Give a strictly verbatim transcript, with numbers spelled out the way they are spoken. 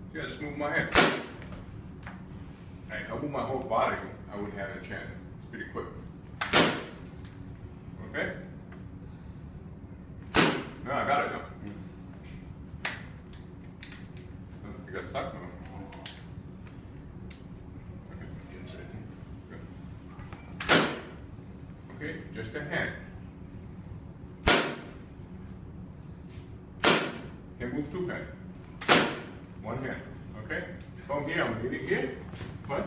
Yeah, just move my hand. Hey, if I move my whole body, I wouldn't have a chance. It's pretty quick. Okay? No, I got it now. You got stuck now. Okay, just a hand. Can move two hands. One hand. Okay? From here, I'm leaning here. But